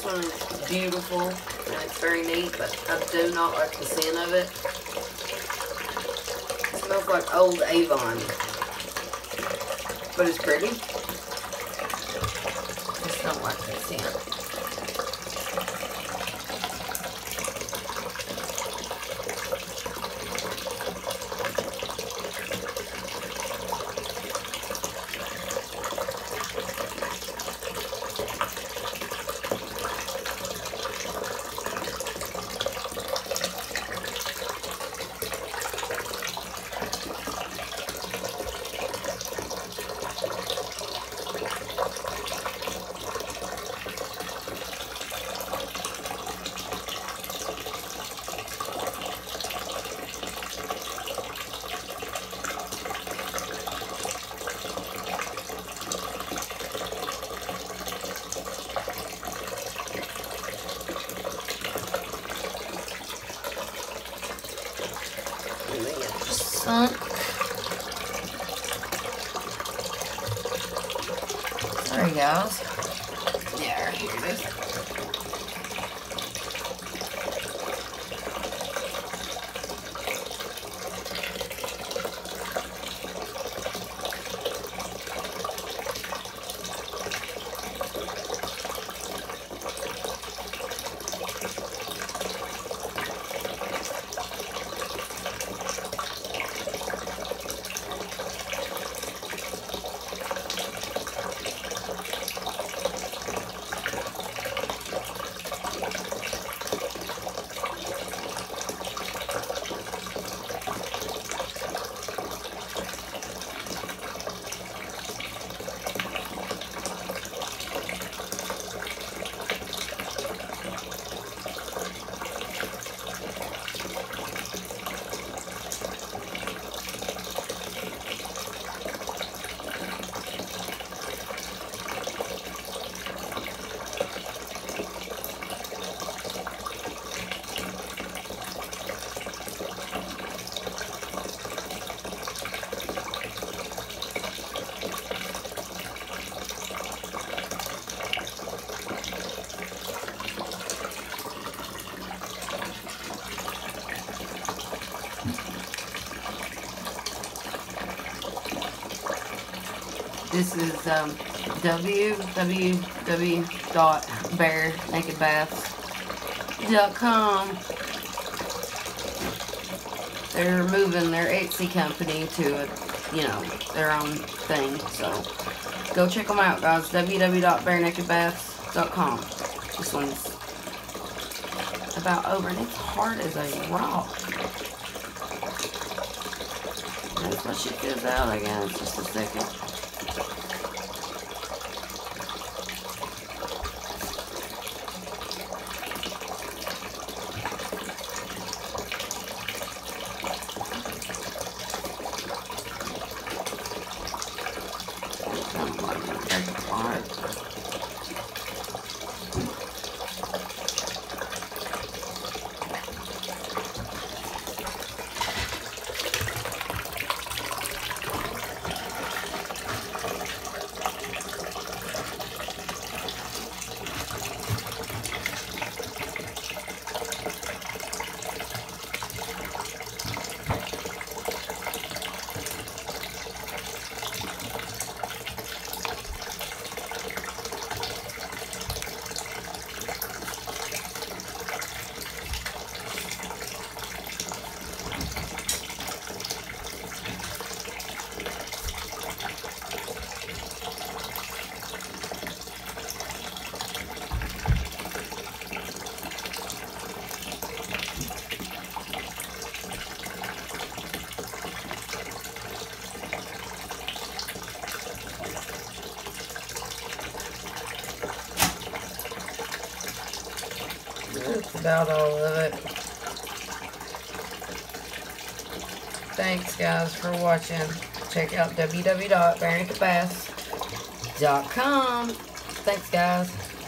one is beautiful and it's very neat, but I do not like the scent of it. It smells like old Avon, but it's pretty. Just don't like the scent. Sorry guys. Yeah, here it is. This is www.barenakedbaths.com. They're moving their Etsy company to, their own thing. So go check them out, guys. www.barenakedbaths.com. This one's about over, and it's hard as a rock. That's what she feels out again. Just a second. That's about all of it. Thanks guys for watching. Check out www.barenakedbaths.com. Thanks guys.